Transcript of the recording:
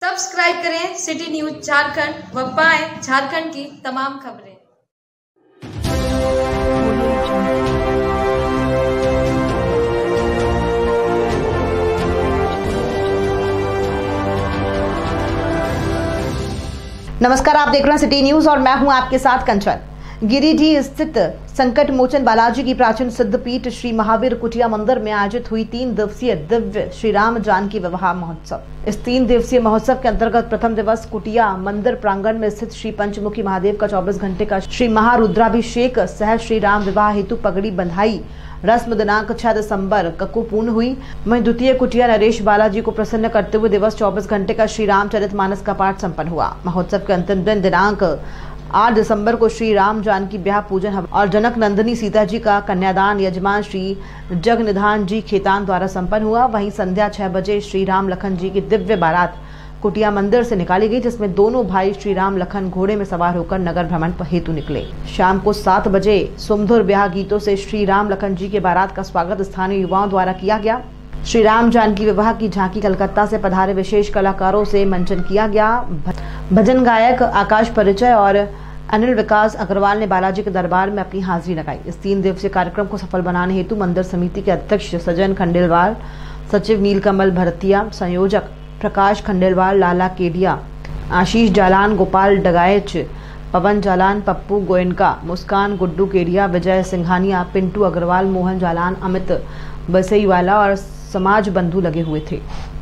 Subscribe करें city news Jharkhand व पाएं झारखंड की तमाम खबरें। नमस्कार, आप देख रहे हैं सिटी न्यूज और मैं हूं आपके साथ कंचन। गिरिडीह स्थित संकट मोचन बालाजी की प्राचीन सिद्धपीठ श्री महावीर कुटिया मंदिर में आयोजित हुई 3 दिवसीय दिव्य श्री राम जानकी विवाह महोत्सव। इस 3 दिवसीय महोत्सव के अंतर्गत प्रथम दिवस कुटिया मंदिर प्रांगण में स्थित श्री पंचमुखी महादेव का 24 घंटे का श्री महारुद्राभिषेक सह श्री राम विवाह हेतु पगड़ी बंधाई रस्म दिनांक 6 दिसंबर को पूर्ण हुई। वहीं द्वितीय कुटिया नरेश बालाजी को प्रसन्न करते हुए दिवस 24 घंटे का श्री रामचरितमानस का पाठ संपन्न हुआ। महोत्सव के अंतिम दिन दिनांक 8 दिसंबर को श्री राम जानकी ब्याह पूजन और जनक नंदिनी सीता जी का कन्यादान यजमान श्री जगनिधान जी खेतान द्वारा संपन्न हुआ। वहीं संध्या 6 बजे श्री राम लखन जी की दिव्य बारात कुटिया मंदिर से निकाली गई, जिसमें दोनों भाई श्री राम लखन घोड़े में सवार होकर नगर भ्रमण हेतु निकले। शाम को 7 बजे सुमधुर ब्याह गीतों से श्री राम लखन जी के बारात का स्वागत स्थानीय युवाओं द्वारा किया गया। श्री राम जानकी विवाह की झांकी कलकत्ता से पधारे विशेष कलाकारों से मंचन किया गया। भजन गायक आकाश परिचय और अनिल विकास अग्रवाल ने बालाजी के दरबार में अपनी हाजिरी लगाई। इस 3 दिवसीय कार्यक्रम को सफल बनाने हेतु मंदिर समिति के अध्यक्ष सजन खंडेलवाल, सचिव नीलकमल भरतिया, संयोजक प्रकाश खंडेलवाल, लाला केडिया, आशीष जालान, गोपाल डगाएच, पवन जालान, पप्पू गोयनका, मुस्कान, गुड्डू केडिया, विजय सिंघानिया, पिंटू अग्रवाल, मोहन जालान, अमित बसईवाला और समाज बंधु लगे हुए थे।